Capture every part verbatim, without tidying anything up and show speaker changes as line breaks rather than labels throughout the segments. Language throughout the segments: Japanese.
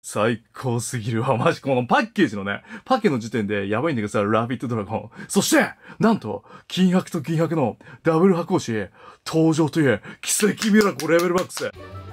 最高すぎるわ。マジ、このパッケージのね、パッケの時点でやばいんだけどさ、ラビットドラゴン。そして、なんと、金箔と銀箔のダブル箱押し、登場という奇跡ミラコレベルマックス。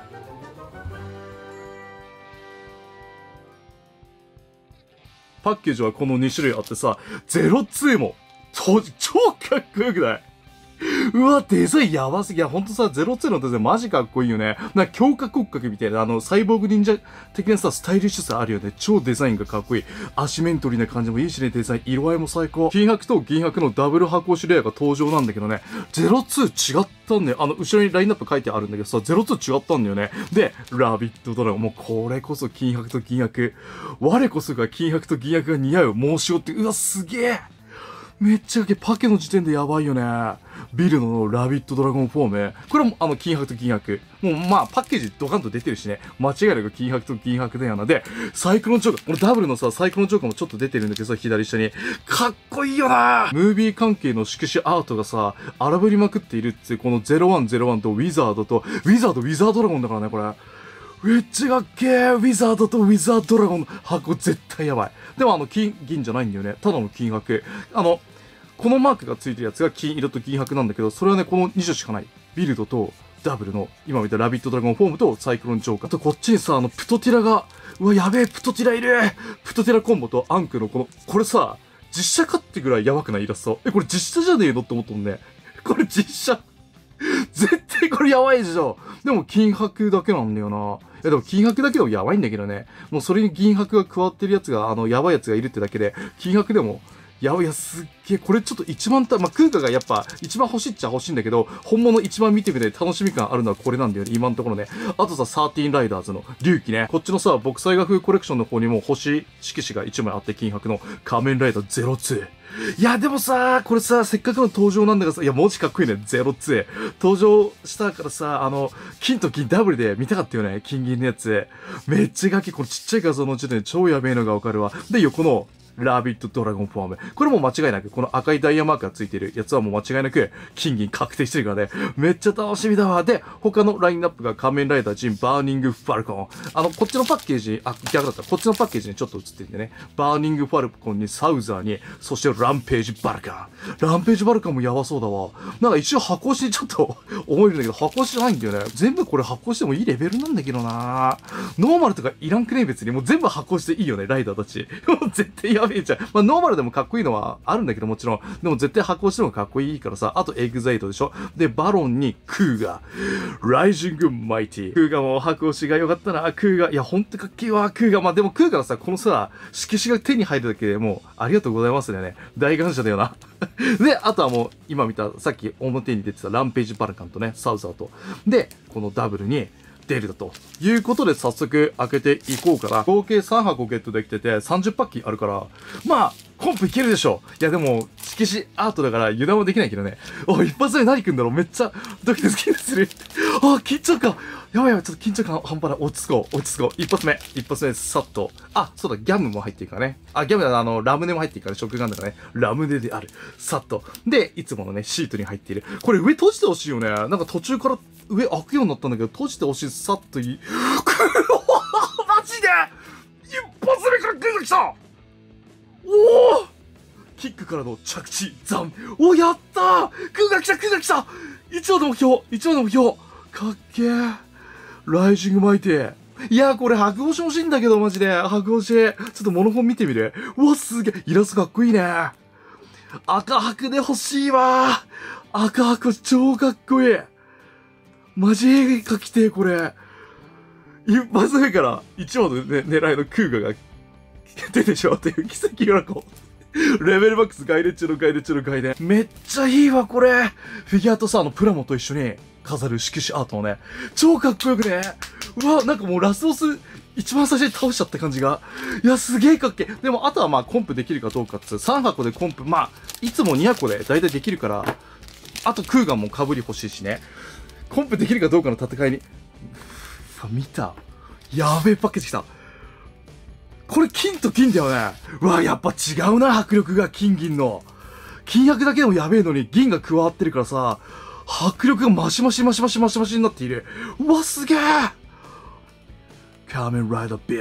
パッケージはこのに種類あってさ、ゼロツーも、当時超かっこよくないうわ、デザインやばすぎ。いや、ほんとさ、ゼロツーのデザインマジかっこいいよね。なんか強化骨格みたいな、あの、サイボーグ忍者的なさ、スタイリッシュさあるよね。超デザインがかっこいい。アシメントリーな感じもいいしね、デザイン。色合いも最高。金箔と銀箔のダブル箱押しレアが登場なんだけどね。ゼロツー違ったんだよ。あの、後ろにラインナップ書いてあるんだけどさ、ゼロツー違ったんだよね。で、ラビットドラゴン。もうこれこそ金箔と銀箔。我こそが金箔と銀箔が似合う申し子って、うわ、すげえ。めっちゃかけ、パケの時点でやばいよね。ビルのラビットドラゴンフォーム。これもあの金箔と銀箔。もうまあパッケージドカンと出てるしね。間違いなく金箔と銀箔だよな。で、サイクロンチョーカー。このダブルのさ、サイクロンチョーカーもちょっと出てるんだけどさ、左下に。かっこいいよな。ムービー関係の色紙アートがさ、荒ぶりまくっているっていう、このゼロワンゼロワンとウィザードと、ウィザード、ウィザードラゴンだからね、これ。めっちゃかっけー。ウィザードとウィザードラゴンの箱絶対やばい。でもあの金、銀じゃないんだよね。ただの金箔。あの、このマークがついてるやつが金色と銀箔なんだけど、それはね、このに種しかない。ビルドとダブルの、今見たラビットドラゴンフォームとサイクロンチョーカー。あとこっちにさ、あの、プトティラが、うわ、やべえ、プトティラいるプトティラコンボとアンクのこの、これさ、実写かってぐらいやばくないイラスト。え、これ実写じゃねえのって思ったもんね。これ実写。絶対これやばいでしょ。でも金箔だけなんだよな。いやでも金箔だけでもやばいんだけどね。もうそれに銀箔が加わってるやつが、あの、やばいやつがいるってだけで、金箔でも、やばいや、すっげえ。これちょっと一番た、まあ、クーガがやっぱ一番欲しいっちゃ欲しいんだけど、本物一番見てみて楽しみ感あるのはこれなんだよね、今のところね。あとさ、サーティーンライダーズの龍騎ね。こっちのさ、ボクサイガ風コレクションの方にも星色紙が一枚あって金箔の仮面ライダーゼロツー。いや、でもさ、これさ、せっかくの登場なんだからさ、いや、文字かっこいいね、ゼロツー。登場したからさ、あの、金と金ダブルで見たかったよね、金銀のやつ。めっちゃガキ、これちっちゃい画像の時点で超やべえのがわかるわ。で、横の、ラビットドラゴンフォーム。これも間違いなく、この赤いダイヤマークがついてるやつはもう間違いなく、金銀確定してるからね。めっちゃ楽しみだわ。で、他のラインナップが仮面ライダージン、バーニングファルコン。あの、こっちのパッケージ、あ、逆だった。こっちのパッケージにちょっと映ってるんでね。バーニングファルコンにサウザーに、そしてランページバルカン。ランページバルカンもやばそうだわ。なんか一応箱押しにちょっと思えるんだけど、箱押しじゃないんだよね。全部これ箱押してもいいレベルなんだけどな。ノーマルとかいらんくねえ別に。もう全部箱押していいよね、ライダーたち。絶対やべえじゃん。まあ、ノーマルでもかっこいいのはあるんだけどもちろん。でも絶対箱押してもかっこいいからさ。あとエグザイトでしょ。で、バロンにクーガ。ライジングマイティ。クーガも箱押しがよかったな。クーガ。いや、ほんとかっけえわ、クーガ。まあ、でもクーガのさ、このさ、色紙が手に入るだけでもう、ありがとうございますだよね。大感謝だよな。で、あとはもう、今見た、さっき表に出てたランページバルカンとね、サウザーと。で、このダブルに、出るだということで早速開けていこうかな。合計さん箱ゲットできててさんじゅっパッキあるから、まあ、コンプいけるでしょ。いやでも、色紙アートだから油断はできないけどね。お、一発目何くんだろう。めっちゃドキドキする。あ、緊張感。やばいやばい、ちょっと緊張感半端ない。落ち着こう、落ち着こう。一発目。一発目、さっと。あ、そうだ、ギャムも入っているからね。あ、ギャムだ、あの、ラムネも入っているからね。食玩だからね。ラムネである。さっと。で、いつものね、シートに入っている。これ上閉じてほしいよね。なんか途中から上開くようになったんだけど、閉じてほしい。さっといい。マジで一発目からグーが来た。おおキックからの着地、ザン。お、やったー。グーが来た、グーが来た。一応の目標、一応の目標。かっけー。ライジングマイティ。いやー、これ白押し欲しいんだけど、マジで。白押し。ちょっとモノフォン見てみる。うわ、すげえ。イラストかっこいいね。赤白で欲しいわー。赤白超かっこいい。マジ絵描きてー、これ。一発目から一話の、ね、狙いのクーガが出てしまうっていう奇跡がこう。レベルマックス外伝中の外伝中の外伝。めっちゃいいわ、これ。フィギュアとさ、あの、プラモと一緒に飾る色紙アートもね、超かっこよくね。うわ、なんかもうラスボス、一番最初に倒しちゃった感じが。いや、すげえかっけ。でも、あとはまあ、コンプできるかどうかっつう。さん箱でコンプ、まあ、いつもに箱で大体できるから、あとクーガも被り欲しいしね。コンプできるかどうかの戦いに。見た。やべえパッケージ来た。これ金と金だよね。うわ、やっぱ違うな、迫力が金銀の。金箔だけでもやべえのに銀が加わってるからさ、迫力がマシマシマシマシマシマシになっている。うわ、すげえ。仮面ライダービルド。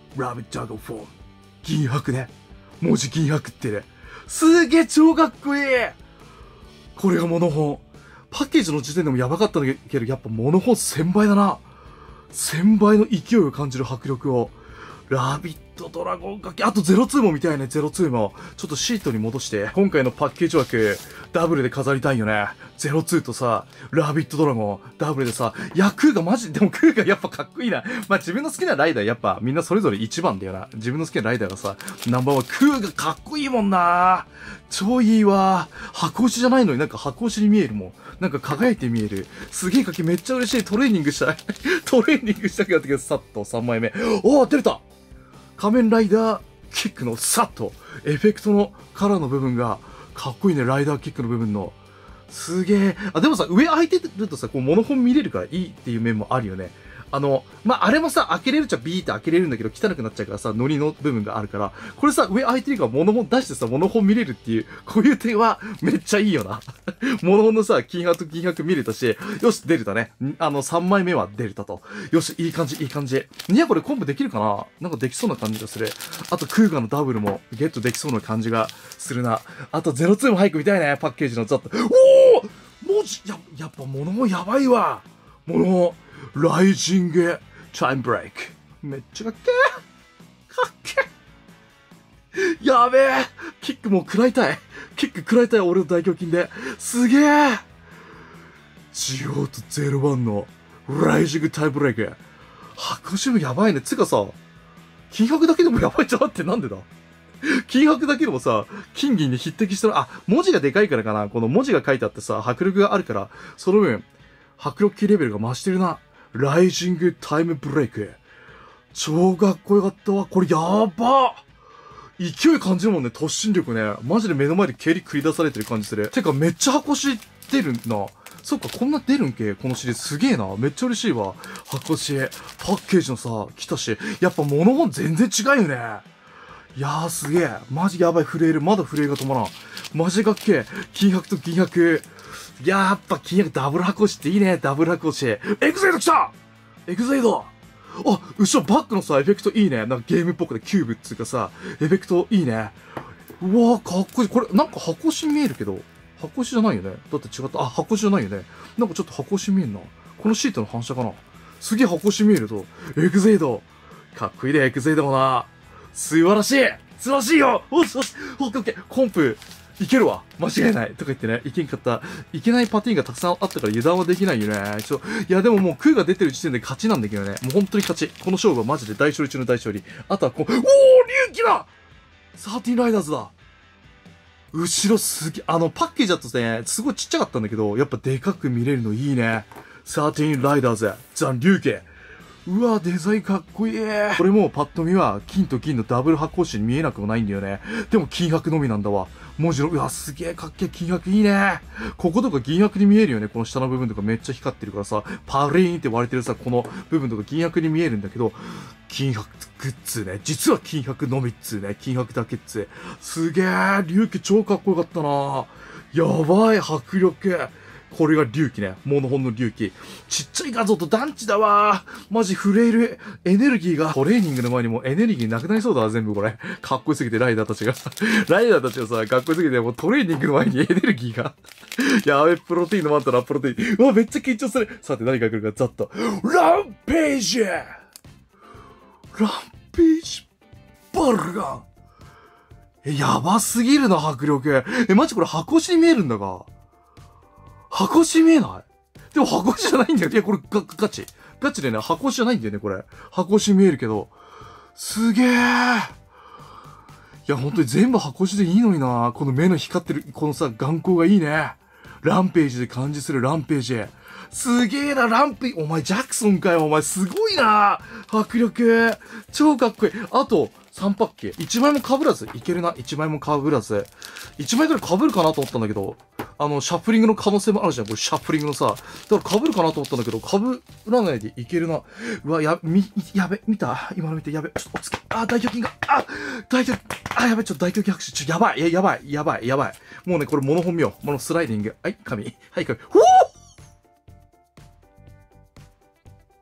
ラビットドラゴンフォーム。銀箔ね。文字銀箔ってね。すげえ超かっこいい。これがモノホン。パッケージの時点でもやばかったんだけど、やっぱモノホンせんばいだな。せんばいの勢いを感じる迫力を。ラビットドラゴンかけ、あとゼロツーも見たいね、ゼロツーも。ちょっとシートに戻して、今回のパッケージ枠、ダブルで飾りたいよね。ゼロツーとさ、ラビットドラゴン、ダブルでさ、いや、クーがマジ、でもクーがやっぱかっこいいな。まあ、自分の好きなライダー、やっぱみんなそれぞれ一番だよな。自分の好きなライダーがさ、ナンバーワン、クーがかっこいいもんな。超いいわ。箱押しじゃないのになんか箱押しに見えるもん。なんか輝いて見える。すげえかけめっちゃ嬉しい。トレーニングしたい。トレーニングしたくなったけど、さっとさんまいめ。おー、出れた。仮面ライダーキックのさっとエフェクトのカラーの部分がかっこいいね。ライダーキックの部分のすげえ。あ、でもさ、上開いてるとさ、こうモノホン見れるからいいっていう面もあるよね。あの、まあ、あれもさ、開けれるっちゃビーって開けれるんだけど、汚くなっちゃうからさ、ノリの部分があるから、これさ、上開いてるからモノホン出してさ、モノホン見れるっていう、こういう点はめっちゃいいよな。モノホンのさ、金箔と銀箔見れたし、よし、出れたね。あの、さんまいめは出れたと。よし、いい感じ、いい感じ。いや、これコンボできるかな？なんかできそうな感じがする。あと、クーガのダブルもゲットできそうな感じがするな。あと、ゼロツーも早く見たいね、パッケージのザッと。おー！文字、や、やっぱモノホンやばいわ。モノホン、ライジング。タイムブレイク。めっちゃかっけー。かっけー。やべえ。キックも食らいたい。キック食らいたい俺の大胸筋で。すげえ。ジオーとゼロワンのライジングタイムブレイク。箱シムやばいね。つかさ、金箔だけでもやばいじゃんってなんでだ金箔だけでもさ、金銀に匹敵したら、あ、文字がでかいからかな。この文字が書いてあってさ、迫力があるから、その分、迫力レベルが増してるな。ライジングタイムブレイク。超かっこよかったわ。これやば勢い感じるもんね。突進力ね。マジで目の前で蹴り繰り出されてる感じする。てかめっちゃ箱し出るな。そっか、こんな出るんけこのシリーズ。すげえな。めっちゃ嬉しいわ。箱し。パッケージのさ、来たし。やっぱ物も全然違うよね。いやーすげえ。マジやばい。震える。まだ震えが止まらん。マジかっけえ。金箔と銀箔。いやーやっぱ金箔ダブル箱押しっていいね。ダブル箱押し。エグゼイド来たエグゼイドあ、後ろバックのさ、エフェクトいいね。なんかゲームっぽくてキューブっていうかさ、エフェクトいいね。うわーかっこいい。これなんか箱押し見えるけど、箱押しじゃないよね。だって違った。あ、箱押しじゃないよね。なんかちょっと箱押し見えんな。このシートの反射かな。すげえ箱押し見えると。エグゼイド。かっこいいね、エグゼイドもな。素晴らしい素晴らしいよおっしおっしオッケーオッケーコンプいけるわ間違いないとか言ってね、いけんかった。いけないパティーンがたくさんあったから油断はできないよね。ちょ、いやでももうクーが出てる時点で勝ちなんだけどね。もう本当に勝ち。この勝負はマジで大勝利中の大勝利。あとはこう、おー龍騎だサーティーンライダーズだ後ろすげ、あのパッケージだとね、すごいちっちゃかったんだけど、やっぱでかく見れるのいいね。サーティーンライダーズ、ザン龍騎。うわ、デザインかっこいい。これもパッと見は金と銀のダブル発光紙に見えなくもないんだよね。でも金箔のみなんだわ。文字の、うわ、すげえかっけえ金箔いいね。こことか銀箔に見えるよね。この下の部分とかめっちゃ光ってるからさ、パリーンって割れてるさ、この部分とか銀箔に見えるんだけど、金箔グッズね。実は金箔のみっつね。金箔だけっつ。すげえ龍騎超かっこよかったなやばい迫力。これが龍騎ね。モノホンの龍騎。ちっちゃい画像と団地だわマジ震える。エネルギーが、トレーニングの前にもうエネルギーなくなりそうだわ、全部これ。かっこよすぎてライダーたちが。ライダーたちがさ、かっこよすぎてもうトレーニングの前にエネルギーが。やべ、プロテイン飲まんとな、プロテイン。うわ、めっちゃ緊張する。さて何が来るか、ざっと。ランページランページバルガンえ、やばすぎるな、迫力。え、マジこれ箱押しに見えるんだが。箱押し見えないでも箱押しじゃないんだよ。いや、これガ、ガチ。ガチでね、箱押しじゃないんだよね、これ。箱押し見えるけど。すげえ。いや、ほんとに全部箱押しでいいのにな。この目の光ってる、このさ、眼光がいいね。ランページで感じするランページ。すげえな、ランページ。お前、ジャクソンかよ、お前、すごいな。迫力。超かっこいい。あと、さんパッケ。いちまいも被らず。いけるな。いちまいも被らず。いちまいくらい被るかなと思ったんだけど、あの、シャッフリングの可能性もあるじゃん。これ、シャッフリングのさ。だから被るかなと思ったんだけど、被らないでいけるな。うわ、や、み、やべ、見た今の見て、やべ。ちょっと、おつけ。あ、大胸筋が。あ、大胸筋。あ、やべ、ちょっと大胸筋拍手。ちょ、やばい。や、やばい。やばい。やばい。もうね、これ、モノ本名。モノスライディング。はい、紙。はい、紙。ほーこ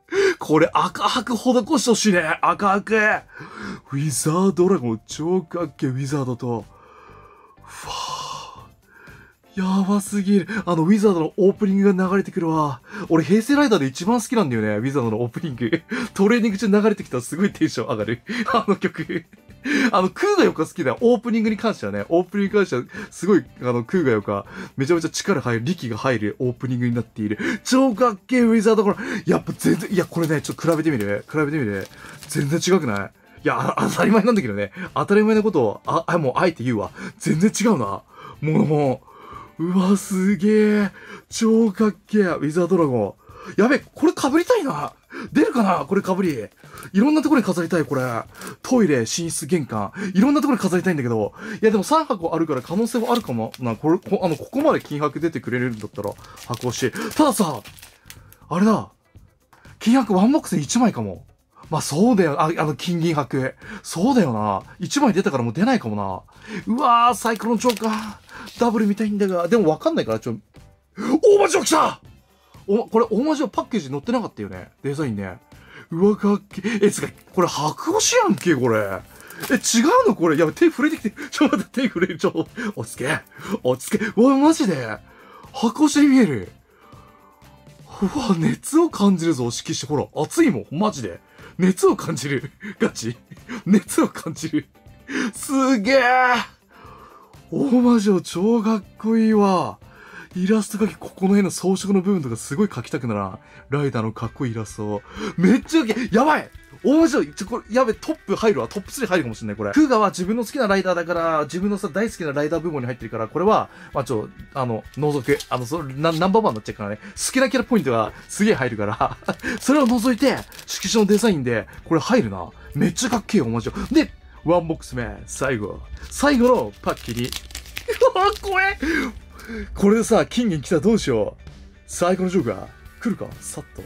これ赤白施してほしいね。赤白。ウィザードラゴン超かっけえ、ウィザードと。ふわー。やばすぎる。あの、ウィザードのオープニングが流れてくるわ。俺、平成ライダーで一番好きなんだよね。ウィザードのオープニング。トレーニング中流れてきたらすごいテンション上がる。あの曲。あの、クーがよか好きだよ。オープニングに関してはね。オープニングに関しては、すごい、あの、クーがよか、めちゃめちゃ力入る、力が入るオープニングになっている。超かっけえ、ウィザード。これ、やっぱ全然、いや、これね、ちょっと比べてみる。比べてみる。全然違くない？いや、当たり前なんだけどね。当たり前のことを、あ、あ、もう、あえて言うわ。全然違うな。もう、もう、うわ、すげえ。超かっけえ、ウィザードラゴン。やべ、これ被りたいな。出るかなこれ被り。いろんなところに飾りたい、これ。トイレ、寝室、玄関。いろんなところに飾りたいんだけど。いや、でもさん箱あるから可能性はあるかもな。これ、こ、あの、ここまで金箔出てくれるんだったら、箱欲しい。たださ、あれだ。金箔ワンボックスにいちまいかも。まあ、そうだよ。あ、あの、金銀箔。そうだよな。いちまい出たからもう出ないかもな。うわー、サイクロンチョーカー。ダブル見たいんだが。でもわかんないから、ちょ、大魔女来た！お、これ、大魔女パッケージ載ってなかったよね。デザインね。うわ、かっけえ。え、つか、これ、白押しやんけ、これ。え、違うのこれ。やばい、手震えてきて。ちょ、待って、手震える。ちょ、落ち着け。落ち着け。うわ、マジで。白押しに見える。うわ、熱を感じるぞ、色紙。ほら、熱いもん。マジで。熱を感じる。ガチ熱を感じる。すげえ。大魔女、超かっこいいわ。イラスト描き、ここの辺の装飾の部分とかすごい描きたくなら、ライダーのかっこいいイラスト。めっちゃ描け、やばい大魔女、ちょ、これ、やべ、トップ入るわ。トップスリー入るかもしれない、これ。クーガは自分の好きなライダーだから、自分のさ、大好きなライダー部門に入ってるから、これは、まあ、ちょ、あの、覗く。あの、それ、な、ナンバーワンになっちゃうからね。好きなキャラポイントがすげえ入るから、それを除いて、色紙のデザインで、これ入るな。めっちゃかっけえよ、大魔女。で、ワンボックス目、最後。最後のパッキリ。うわ、怖えこれでさ、金銀来たらどうしよう。最高のジョーカー来るかさっと。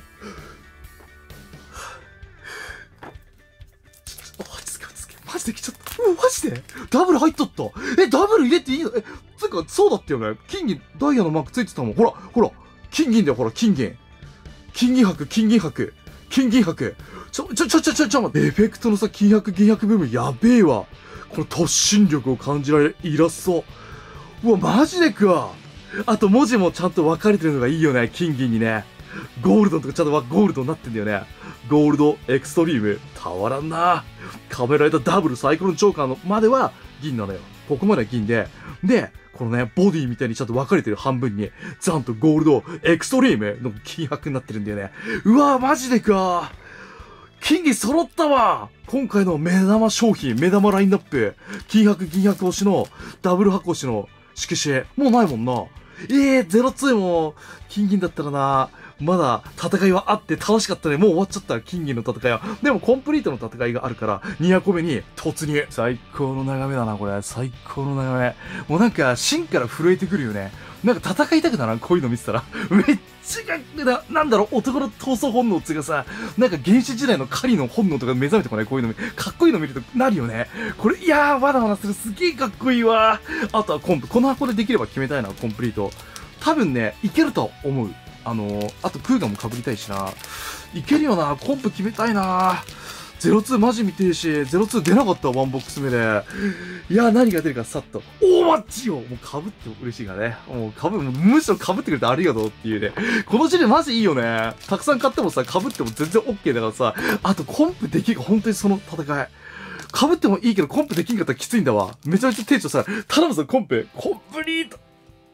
ちょ、ちょ、落ち着け落ち着け。マジで来ちゃった。うわ、マジでダブル入っとった。え、ダブル入れていいのえ、つうか、そうだったよね。金銀、ダイヤのマークついてたもん。ほら、ほら。金銀だよ、ほら、金銀。金銀箔、金銀箔。金銀箔。ちょ、ちょ、ちょ、ちょ、ちょ、ちょ、待って。エフェクトのさ、金箔、銀箔部分やべえわ。この突進力を感じられるイラスト。うわ、マジでか。あと文字もちゃんと分かれてるのがいいよね。金銀にね。ゴールドとかちゃんとゴールドになってんだよね。ゴールドエクストリーム。たまらんな。カメライダーダブルサイクロンチョーカーのまでは銀なのよ。ここまでは銀で。で、このね、ボディみたいにちゃんと分かれてる半分に、ちゃんとゴールドエクストリームの金箔になってるんだよね。うわ、マジでか。金銀揃ったわ。今回の目玉商品、目玉ラインナップ。金箔銀箔推しの、ダブル箱推しの色紙。もうないもんな。えー、ゼロツーも、金銀だったらな、まだ戦いはあって楽しかったね。もう終わっちゃった、金銀の戦いは。でもコンプリートの戦いがあるから、に箱目に突入。最高の眺めだな、これ。最高の眺め。もうなんか、芯から震えてくるよね。なんか戦いたくならん、こういうの見てたら。めっちゃかっこいいな。なんだろう、男の闘争本能っていうかさ、なんか原始時代の狩りの本能とか目覚めてこない、こういうの。かっこいいの見るとなるよね。これ、いやー、わだわだする。すげーかっこいいわ。あとはコンプ。この箱でできれば決めたいな、コンプリート。多分ね、いけると思う。あのー、あとクーガも被りたいしな。いけるよな、コンプ決めたいな。ゼロツーマジ見てるし、ゼロツー出なかったワンボックス目で。いや、何が出るかさっと。おマッチよもう被っても嬉しいからね。もう被、もうむしろ被ってくれてありがとうっていうね。この時点マジいいよね。たくさん買ってもさ、被っても全然 OK だからさ。あとコンプできるか、本当にその戦い。被ってもいいけど、コンプできんかったらきついんだわ。めちゃめちゃテンションさ、頼むぞ、コンプ。コンプリート。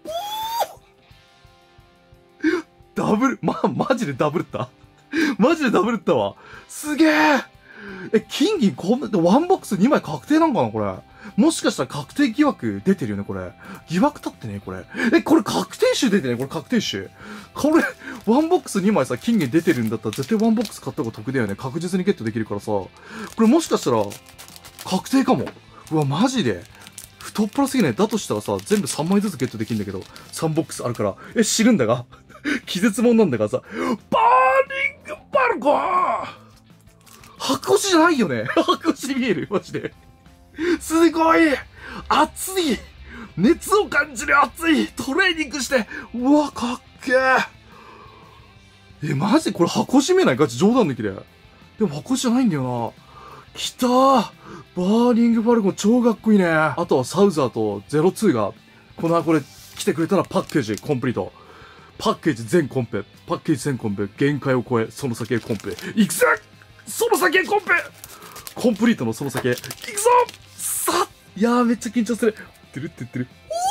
ダブル、ま、マジでダブルったマジでダブルったわ。すげええ、金銀こんな、ワンボックスにまい確定なんかなこれ。もしかしたら確定疑惑出てるよねこれ。疑惑立ってねこれ。え、これ確定種出てねこれ確定種。これ、ワンボックスにまいさ、金銀出てるんだったら絶対ワンボックス買った方が得だよね。確実にゲットできるからさ。これもしかしたら、確定かも。うわ、マジで。太っ腹すぎない。だとしたらさ、全部さんまいずつゲットできるんだけど、さんボックスあるから。え、知るんだが気絶もんなんだからさ、バーニングバルコン白押しじゃないよね白押しに見えるマジで。すごい熱い熱を感じる熱いトレーニングして、うわ、かっけーえ、マジこれ箱閉めないガチ冗談抜きで。でも箱じゃないんだよな。来たー。バーニングファルコン超かっこいいね。あとはサウザーとゼロツーが、この箱で来てくれたらパッケージコンプリート。パッケージ全コンペ。パッケージ全コンペ。限界を超え、その先へコンペ。行くぞその先へコンペコンプリートのその先へ。行くぞさあいやーめっちゃ緊張する。てるってってる。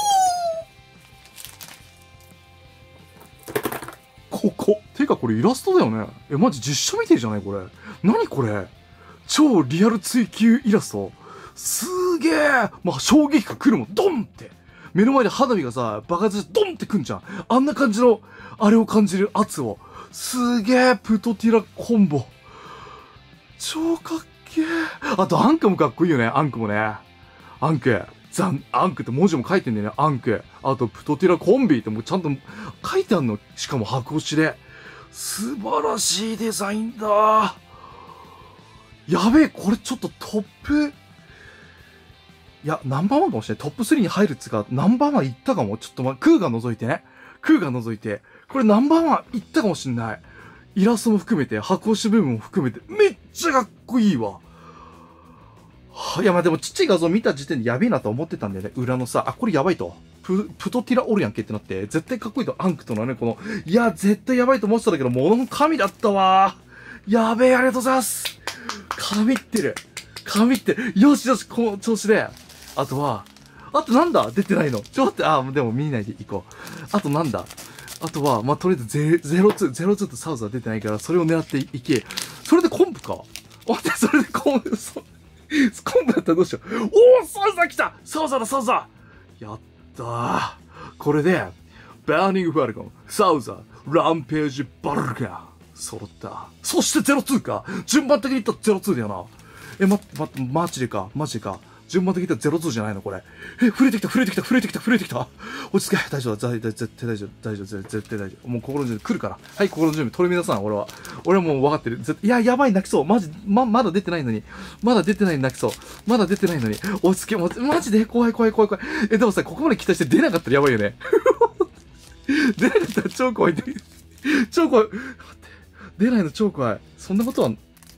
ここ。てかこれイラストだよね。え、マジ実写みてえじゃないこれ。何これ超リアル追求イラスト。すーげー。まあ、衝撃が来るもん。ドンって。目の前で花火がさ、爆発してドンってくんじゃん。あんな感じの、あれを感じる圧を。すーげー。プトティラコンボ。超かっけー。あと、アンクもかっこいいよね。アンクもね。アンク。ザン、アンクって文字も書いてんだよね。アンク。あと、プトティラコンビってもうちゃんと書いてあんの。しかも白押しで。素晴らしいデザインだ。やべえ、これちょっとトップ、いや、ナンバーワンかもしれない。トップスリーに入るっつうか、ナンバーワンいったかも。ちょっとま、クーが覗いてね。クーが覗いて。これナンバーワンいったかもしんない。イラストも含めて、箱押し部分も含めて、めっちゃかっこいいわ。は、いや、まあ、でもちっちゃい画像見た時点でやべえなと思ってたんだよね。裏のさ、あ、これやばいと。プ、プトティラおるやんけってなって、絶対かっこいいと。アンクとのね、この、いや、絶対やばいと思ってたんだけど、ものの神だったわ。やべえ、ありがとうございます。神ってる。神ってる。よしよし、この調子で。あとは、あとなんだ出てないの。ちょっと待って、あ、でも見ないでいこう。あとなんだあとは、まあ、とりあえずゼロツー、ゼロツーとサウザー出てないから、それを狙っていけ。それでコンプか。待って、それでコンプ、そ、コンプだったらどうしよう。おーサウザー来たサウザーだ、サウザーやったー。これで、バーニングファルコン、サウザー、ランページバルカン。揃った。そしてゼロツーか。順番的に言ったらゼロツーだよな。え、ま、ま、マジでか。マジでか。順番的に言ったらゼロツーじゃないのこれ。え、震えてきた、震えてきた、震えてきた、震えてきた。落ち着け。大丈夫だ。絶対大丈夫。大丈夫。絶対大丈夫。もう心の準備来るから。はい、心の準備。取り乱さん、俺は。俺はもう分かってる。いや、やばい、泣きそう。マジ、ま、まだ出てないのに。まだ出てないのに泣きそう。まだ出てないのに。落ち着け。もうマジで怖い、怖い、怖い、怖い。え、でもさ、ここまで期待して出なかったらやばいよね。出なかったら超怖い。超怖い。待って。出ないの超怖い。そんなことは、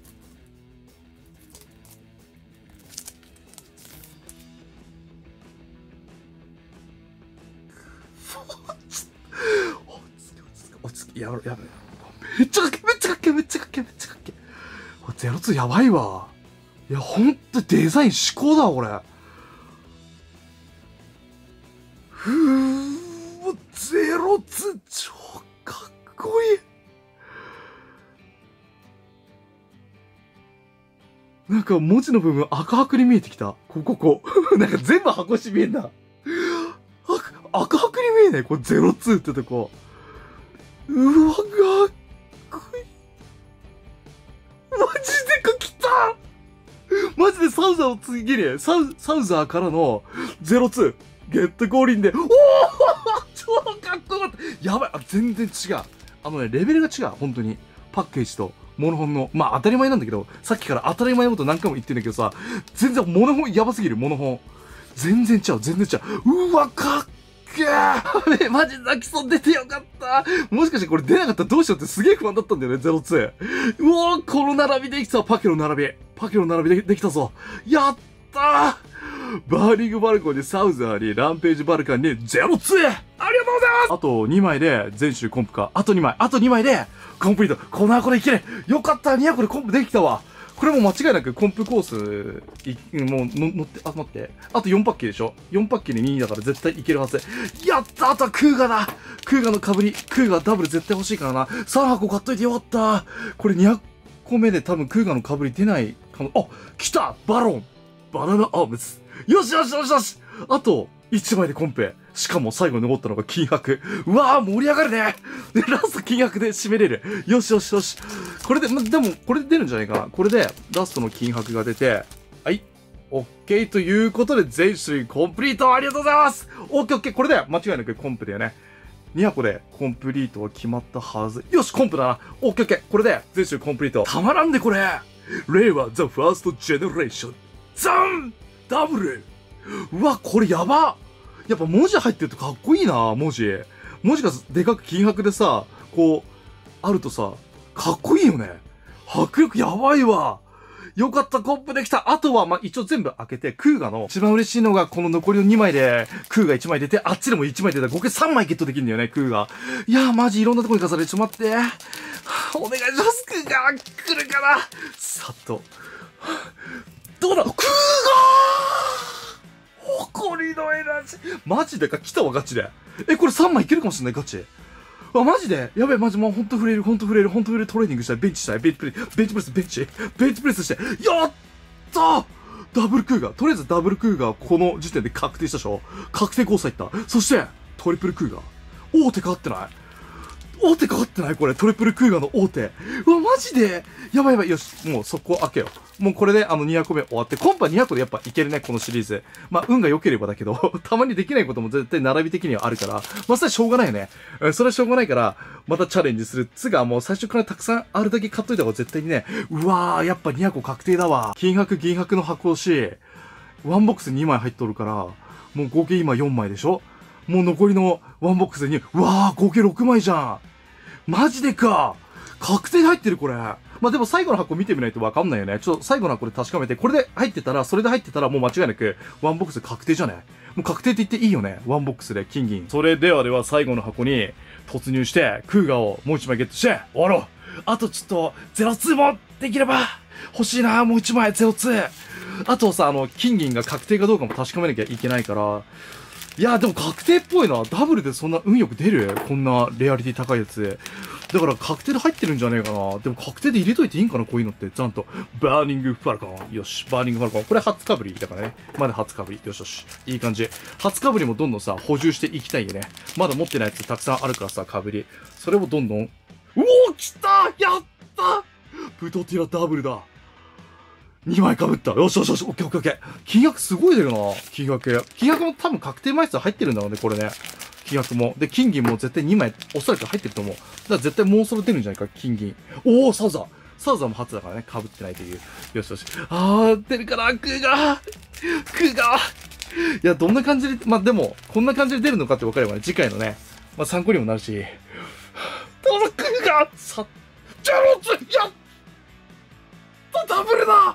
落ち着き、やばい、やばい。めっちゃかっけ、めっちゃかっけ、めっちゃかっけ、めっちゃかっけ。ゼロツーやばいわ。いや、ほんとデザイン至高だわ、これ。ふぅ、ゼロツー超かっこいい。なんか文字の部分赤白に見えてきた。ここ、ここ。なんか全部箱し見えんだ。赤白に見えないこれゼロツーってとこ。うわ、かっこいい。マジでか来たマジでサウザーを次に、サウ、サウザーからのゼロツー、ゲット五輪で、おお超かっこよかったやばいあ、全然違う。あのね、レベルが違う。本当に。パッケージと、モノホンの、まあ当たり前なんだけど、さっきから当たり前のこと何回も言ってんだけどさ、全然モノホンやばすぎる、モノホン。全然違う、全然違う。うわ、かっけーマジ泣きそう出てよかったもしかしてこれ出なかったらどうしようってすげえ不安だったんだよね、ゼロツー。うおー、この並びできたパケの並び。パケの並びでできたぞ。やったーバーニングバルコンにサウザーにランページバルカンにゼロツーありがとうございますあとにまいで全種コンプか。あとにまい。あとにまいでコンプリート。この箱でいけるよかったに箱でコンプできたわこれも間違いなくコンプコース、い、もうの乗って、あ、待って。あとよんパッキでしょ ?よん パッキでにだから絶対いけるはず。やったあとはクーガだクーガの被り。クーガダブル絶対欲しいからな。さん箱買っといてよかったこれにひゃっこめで多分クーガの被り出ないかも。あ来たバロンバナナアームズよしよしよしよしあといちまいでコンペ。しかも最後に残ったのが金箔。うわぁ、盛り上がるねで、ラスト金箔で締めれる。よしよしよし。これで、ま、でも、これで出るんじゃないかな。これで、ラストの金箔が出て、はい。オッケーということで、全種類コンプリートありがとうございますオッケーオッケーこれで、間違いなくコンプだよね。に箱でコンプリートは決まったはず。よし、コンプだな。オッケーオッケーこれで、全種類コンプリート。たまらんでこれ令和ザ・ファースト・ジェネレーション。ザンダブルうわ、これやばやっぱ文字入ってるとかっこいいな、文字。文字がでかく金箔でさ、こあるとさ、かっこいいよね。迫力やばいわ。よかった、コップできた。あとは、まあ、一応全部開けて、クーガの、一番嬉しいのが、この残りのにまいで、クーガいちまい出て、あっちでもいちまい出たら、合計さんまいゲットできるんだよね、クーガ。いやー、マジいろんなとこに飾れ。ちょっと待って。はあ、お願いします、クーガ。来るかな。さっと。はあ、どうだ、クーガー誇りのエナジー。マジでか、来たわ、ガチで。え、これさんまいいけるかもしれない、ガチ。あ、マジでやべえ、マジもうほんと触れる、ほんと触れる、ほんと触れる、トレーニングしたい、ベンチしたい、ベンチプレス、ベンチプレス、ベンチ、ベンチプレスして、やったーダブルクーガー。とりあえずダブルクーガー、この時点で確定したでしょ。確定交差いった。そして、トリプルクーガー。大手かかってない大手かかってないこれ、トリプルクーガーの大手。うわ、マジでやばいやばい。よし、もう速攻開けよう。もうこれであのにひゃくめ終わって、コンパにひゃくでやっぱいけるね、このシリーズ。まあ、運が良ければだけど、たまにできないことも絶対並び的にはあるから、まあ、それはしょうがないよね。それはしょうがないから、またチャレンジする。つが、もう最初からたくさんあるだけ買っといた方が絶対にね、うわー、やっぱにひゃく確定だわ。金箔、銀箔の箱押し、ワンボックスにまい入っとるから、もう合計今よんまいでしょ。もう残りのワンボックスに、うわー、合計ろくまいじゃん。マジでか。確定で入ってるこれ。まあ、でも最後の箱見てみないとわかんないよね。ちょっと最後の箱で確かめて、これで入ってたら、それで入ってたらもう間違いなく、ワンボックス確定じゃねもう確定って言っていいよね。ワンボックスで金銀。それではでは最後の箱に突入して、クーガをもう一枚ゲットして、終わろう。あとちょっと、ゼロツーもできれば、欲しいなもう一枚、ゼロツー。あとさ、あの、金銀が確定かどうかも確かめなきゃいけないから、いや、でも確定っぽいな。ダブルでそんな運よく出るこんなレアリティ高いやつ。だから確定で入ってるんじゃねえかな。でも確定で入れといていいんかなこういうのって。ちゃんと。バーニングファルコン。よし。バーニングファルコン。これ初かぶりだからね。まだ初かぶり。よしよし。いい感じ。初かぶりもどんどんさ、補充していきたいよね。まだ持ってないやつたくさんあるからさ、かぶり。それをどんどん。うおー来たやったブトティラダブルだにまい被った。よしよしよし、オッケーオッケーオッケー。金額すごい出るな。金額。金額も多分確定枚数入ってるんだろうね、これね。金額も。で、金銀も絶対にまい、おそらく入ってると思う。だから絶対もうそろ出るんじゃないか、金銀。おー、サウザー。サウザーも初だからね、被ってないという。よしよし。あー、出るかな、クーガー。クーガー。いや、どんな感じで、まあ、でも、こんな感じで出るのかって分かればね、次回のね、まあ、参考にもなるし。どうぞ、クーガーさ、ジャローツやったダブルだ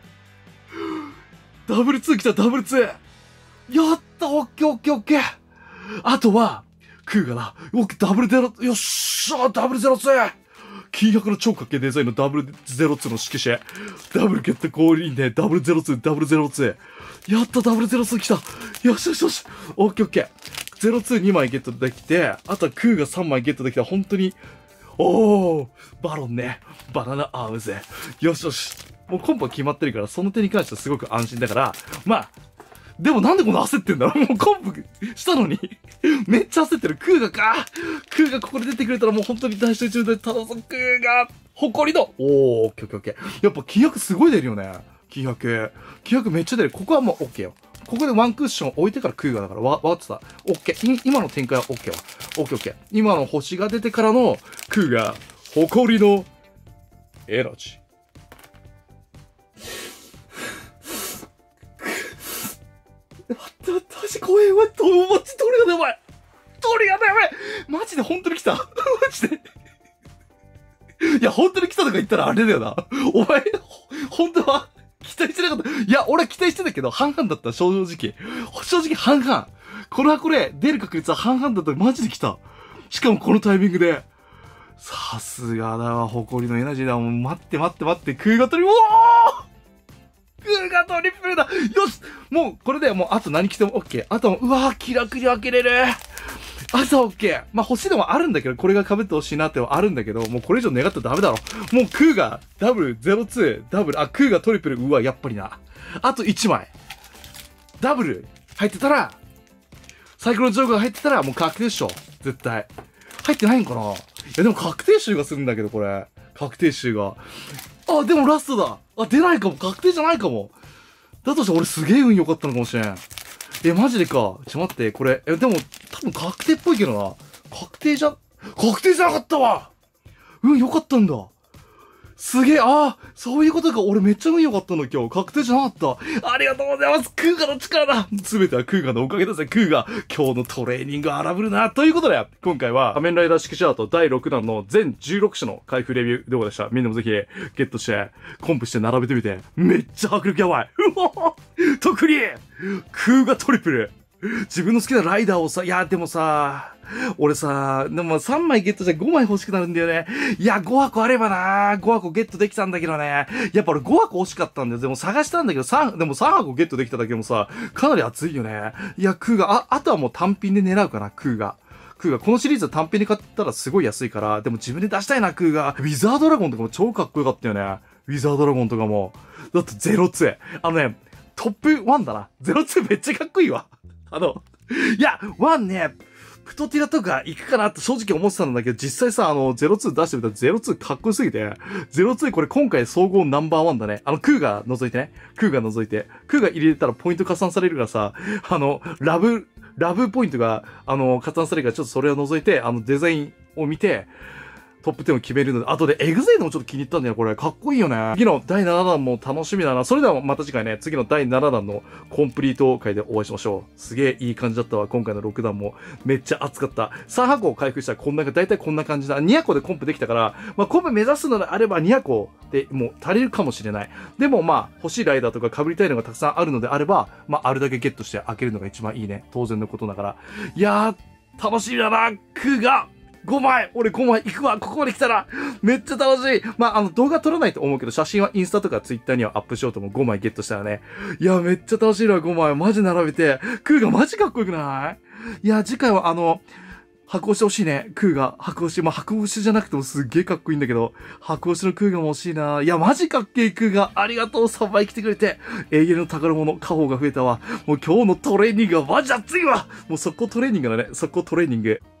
ダブルツー来た、ダブルツー。やったオッケーオッケーオッケー。あとは、クーガだ。オッケー、ダブルゼロ、よっしゃー、ダブルゼロツー。金箔の超かっけデザインのダブルゼロツーの色紙。ダブルゲット降臨で、ダブルゼロツー、ダブルゼロツー。やった、ダブルゼロツー来た。よしよしよし。オッケーオッケー。ゼロツーにまいゲットできて、あとはクーガさんまいゲットできた。本当に、おー、バロンね。バナナアームズ。よしよし。もうコンパ決まってるから、その点に関してはすごく安心だから、まあ、でもなんでこんな焦ってんだろうもうコンプしたのにめっちゃ焦ってる。クーガかクーガここで出てくれたらもう本当に大集中で頼むぞ、クーガ誇りのおー、オッケーオッケーオッケー。やっぱ気迫すごい出るよね。気迫。気迫めっちゃ出る。ここはもうオッケーよ。ここでワンクッション置いてからクーガだから、わ、わかってた。オッケー。今の展開はオッケーわ。オッケーオッケー。今の星が出てからのクーガ、誇りのエナジー。待って、マジ怖い。マジ、マジ、鳥がやばい。鳥がやばい。マジで本当に来た。マジで。いや、本当に来たとか言ったらあれだよな。お前、本当は期待してなかった。いや、俺は期待してたけど、半々だった、正直。正直半々。この箱で出る確率は半々だった。マジで来た。しかもこのタイミングで。さすがだわ、誇りのエナジーだ。もう待って待って待って、クーガトリ、うおークーガトリプルだ。よしもう、これでもう、あと何着ても OK。あとは、うわー、気楽に分けれる。あとは OK。まあ、欲しいのもあるんだけど、これが被ってほしいなってはあるんだけど、もうこれ以上願ったらダメだろ。もう、クーガ、ダブル、ゼロツー、ダブル、あ、クーガトリプル、うわ、やっぱりな。あといちまい。ダブル、入ってたら、サイクロンジョークが入ってたら、もう確定っしょ。絶対。入ってないんかないや、でも確定集がするんだけど、これ。確定集が。あ、でもラストだ。あ、出ないかも。確定じゃないかも。だとして俺すげえ運良かったのかもしれん。え、マジでか。ちょっと待って、これ。え、でも、多分確定っぽいけどな。確定じゃ、確定じゃなかったわ運良かったんだ。 すげえ、ああ、そういうことか。俺めっちゃ運良かったの今日。確定じゃなかった。ありがとうございます。クーガの力だ。すべてはクーガのおかげですね。クーガ。今日のトレーニング荒ぶるな。ということで、今回は仮面ライダー式シャートだいろくだんの全じゅうろくしゃの開封レビュー動画でした。みんなもぜひゲットして、コンプして並べてみて。めっちゃ迫力やばい。うわ特に、クーガトリプル。自分の好きなライダーをさ、いや、でもさ、俺さ、でもさんまいゲットしてごまい欲しくなるんだよね。いや、ごはこあればなごはこゲットできたんだけどね。やっぱ俺ごはこ欲しかったんだよ。でも探したんだけど、さん、でもさんはこゲットできただけでもさ、かなり熱いよね。いや、クーガ、あ、あとはもう単品で狙うかな、クーガ。クーガ、このシリーズ単品で買ったらすごい安いから、でも自分で出したいな、クーガ。ウィザードラゴンとかも超かっこよかったよね。ウィザードラゴンとかも。だってゼロツー。あのね、トップワンだな。ゼロツーめっちゃかっこいいわ。あの、いや、ワンね、プトティラとか行くかなって正直思ってたんだけど、実際さ、あの、ゼロツー出してみたらゼロツーかっこよすぎて、ゼロツーこれ今回総合ナンバーワンだね。あの、クーガ覗いてね。クーガ覗いて。クーガ入れたらポイント加算されるからさ、あの、ラブ、ラブポイントが、あの、加算されるからちょっとそれを覗いて、あの、デザインを見て、トップテンを決めるので、あとでエグゼイドもちょっと気に入ったんだよ、これ。かっこいいよね。次のだいななだんも楽しみだな。それではまた次回ね、次のだいななだんのコンプリート回でお会いしましょう。すげえいい感じだったわ。今回のろくだんも。めっちゃ熱かった。さんはこを回復したらこんな、だいたいこんな感じだ。にはこでコンプできたから、まあ、コンプ目指すのであればにはこでもう足りるかもしれない。でもまあ、欲しいライダーとか被りたいのがたくさんあるのであれば、まあ、あるだけゲットして開けるのが一番いいね。当然のことながら。いやー、楽しみだな、クーガごまい俺ごまい行くわここまで来たらめっちゃ楽しいまあ、あの動画撮らないと思うけど写真はインスタとかツイッターにはアップしようともごまいゲットしたらね。いや、めっちゃ楽しいなごまいマジ並べて。クーガマジかっこよくないいや、次回はあの、箱押してほしいね。クーガ。箱押し。まあ、箱押しじゃなくてもすっげえかっこいいんだけど、箱押しのクーガも欲しいな。いや、マジかっけえクーガ。ありがとう。さんばい来てくれて。永遠の宝物、家宝が増えたわ。もう今日のトレーニングはマジ熱いわ。もう速攻トレーニングだね。速攻トレーニング。